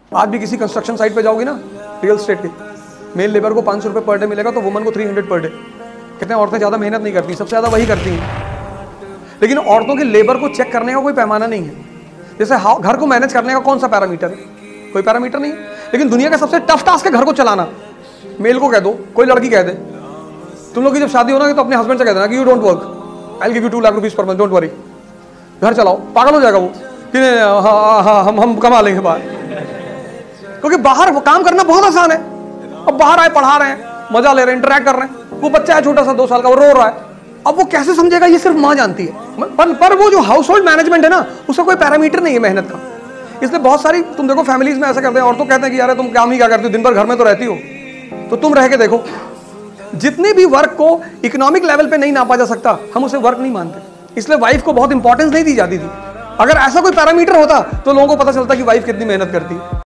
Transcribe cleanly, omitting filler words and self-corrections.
आज भी किसी कंस्ट्रक्शन साइट पे जाओगी ना, रियल स्टेट की, मेल लेबर को 500 रुपये पर डे मिलेगा तो वुमन को 300 पर डे। कितने औरतें ज़्यादा मेहनत नहीं करती, सबसे ज़्यादा वही करती हैं। लेकिन औरतों के लेबर को चेक करने का कोई पैमाना नहीं है। जैसे घर को मैनेज करने का कौन सा पैरामीटर है? कोई पैरामीटर नहीं है। लेकिन दुनिया का सबसे टफ टास्क है घर को चलाना। मेल को कह दो, कोई लड़की कह दे, तुम लोग की जब शादी हो ना तो अपने हस्बैंड से कह देना कि you don't work, I will give you 2 lakh rupees per month, don't worry, घर चलाओ। पागल हो जाएगा वो कि हाँ हम कमा लेंगे बाहर, क्योंकि बाहर काम करना बहुत आसान है। अब बाहर आए, पढ़ा रहे हैं, मजा ले रहे हैं, इंटरेक्ट कर रहे हैं। वो बच्चा है छोटा सा 2 साल का, वो रो रहा है, अब वो कैसे समझेगा? ये सिर्फ माँ जानती है। पर वो जो हाउस होल्ड मैनेजमेंट है ना, उसका कोई पैरामीटर नहीं है मेहनत का। इसलिए बहुत सारी तुम देखो फैमिलीज में ऐसा करते हैं, और तो कहते हैं कि यार तुम काम ही क्या करती हो, दिन भर घर में तो रहती हो। तो तुम रह के देखो, जितने भी वर्क को इकोनॉमिक लेवल पे नहीं नापा जा सकता, हम उसे वर्क नहीं मानते। इसलिए वाइफ को बहुत इंपॉर्टेंस नहीं दी जाती थी। अगर ऐसा कोई पैरामीटर होता तो लोगों को पता चलता कि वाइफ कितनी मेहनत करती है।